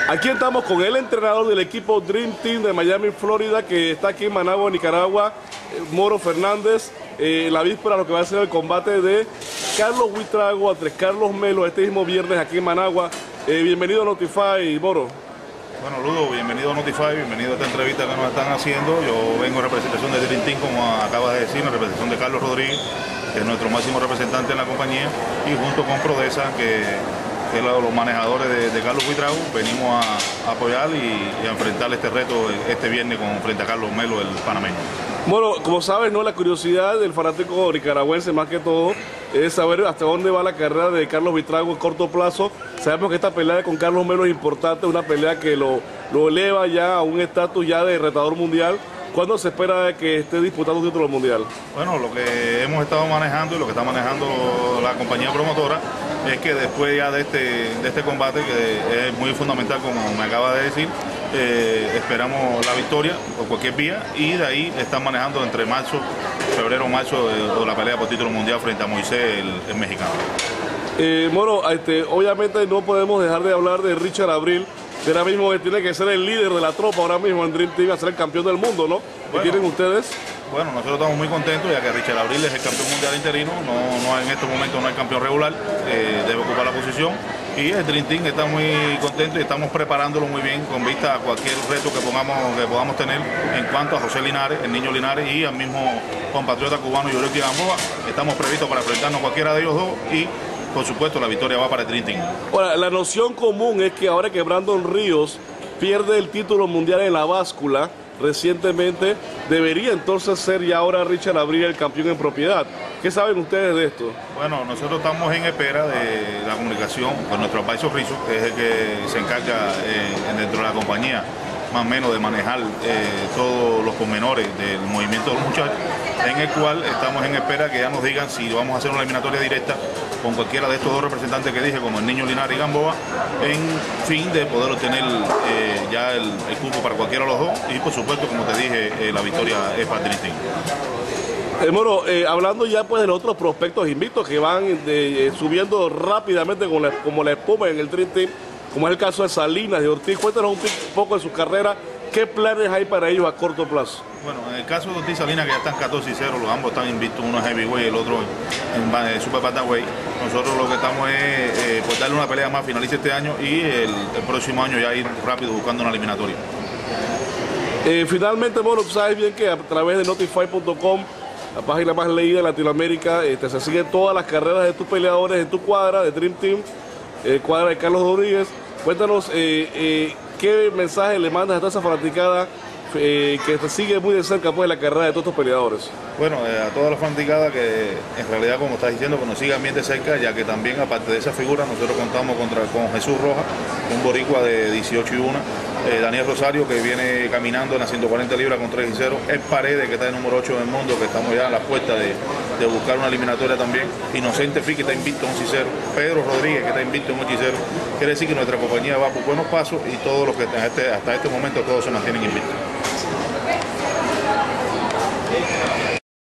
Aquí estamos con el entrenador del equipo Dream Team de Miami, Florida, que está aquí en Managua, Nicaragua, Moro Fernández, la víspera de lo que va a ser el combate de Carlos Buitrago ante Carlos Melo este mismo viernes aquí en Managua. Bienvenido a Notify, Moro. Bueno, Ludo, bienvenido a Notify, bienvenido a esta entrevista que nos están haciendo. Yo vengo en representación de Dream Team, como acabas de decir, en representación de Carlos Rodríguez, que es nuestro máximo representante en la compañía, y junto con Prodesa, que es los manejadores de Carlos Buitrago, venimos a apoyar y a enfrentar este reto este viernes frente a Carlos Melo, el panameño. Bueno, como sabes, ¿no? La curiosidad del fanático nicaragüense más que todo es saber hasta dónde va la carrera de Carlos Buitrago en corto plazo. Sabemos que esta pelea con Carlos Melo es importante, una pelea que lo eleva ya a un estatus ya de retador mundial. ¿Cuándo se espera que esté disputando un título mundial? Bueno, lo que hemos estado manejando y lo que está manejando la compañía promotora es que después ya de este combate, que es muy fundamental como me acaba de decir, esperamos la victoria por cualquier vía, y de ahí están manejando entre febrero-marzo la pelea por título mundial frente a Moisés, el mexicano. Bueno, obviamente no podemos dejar de hablar de Richard Abril, que ahora mismo tiene que ser el líder de la tropa ahora mismo en Dream Team, a ser el campeón del mundo, ¿no? ¿Qué tienen ustedes? Bueno, nosotros estamos muy contentos, ya que Richard Abril es el campeón mundial interino, no en estos momentos no es campeón regular, debe ocupar la posición, y el Dream Team está muy contento y estamos preparándolo muy bien con vista a cualquier reto que podamos tener en cuanto a José Linares, el niño Linares, y al mismo compatriota cubano Yuriorkis Gamboa. Estamos previstos para enfrentarnos a cualquiera de ellos dos, y por supuesto la victoria va para el Dream Team. Ahora, la noción común es que ahora que Brandon Ríos pierde el título mundial en la báscula recientemente, debería entonces ser ya ahora Richard Abril el campeón en propiedad. ¿Qué saben ustedes de esto? Bueno, nosotros estamos en espera de la comunicación con nuestro advisor Rizzo, que es el que se encarga dentro de la compañía más o menos de manejar todos los pormenores del movimiento de los muchachos, en el cual estamos en espera que ya nos digan si vamos a hacer una eliminatoria directa con cualquiera de estos dos representantes que dije, como el niño Linares y Gamboa, en fin de poder obtener ya el cupo para cualquiera de los dos, y por supuesto, como te dije, la victoria es para Dream Team. Bueno, hablando ya pues de los otros prospectos invictos que van subiendo rápidamente como la espuma en el Dream Team, como es el caso de Salinas, de Ortiz. Cuéntanos un poco de su carrera. ¿Qué planes hay para ellos a corto plazo? Bueno, en el caso de Ortiz y Salinas, que ya están 14-0, los ambos están invictos, uno es heavyweight y el otro en super bantamweight. Nosotros lo que estamos es pues darle una pelea más, finalice este año, y el próximo año ya ir rápido buscando una eliminatoria. Finalmente, bueno, tú sabes bien que a través de Notify.com, la página más leída de Latinoamérica, se siguen todas las carreras de tus peleadores en tu cuadra de Dream Team, cuadra de Carlos Rodríguez. Cuéntanos qué mensaje le mandas a toda esa fanaticada que te sigue muy de cerca pues la carrera de todos estos peleadores. Bueno, a toda la fanaticada que en realidad, como estás diciendo, que nos sigan bien de cerca, ya que también aparte de esa figura nosotros contamos con Jesús Rojas, un boricua de 18-1, Daniel Rosario, que viene caminando en las 140 libras con 3-0, el Paredes, que está en número 8 del mundo, que estamos ya a la puerta de buscar una eliminatoria también, Inocente Fi, que está invicto en 11-0, Pedro Rodríguez, que está invicto en 8-0. Quiere decir que nuestra compañía va por buenos pasos, y todos los que hasta este momento todos se mantienen invictos.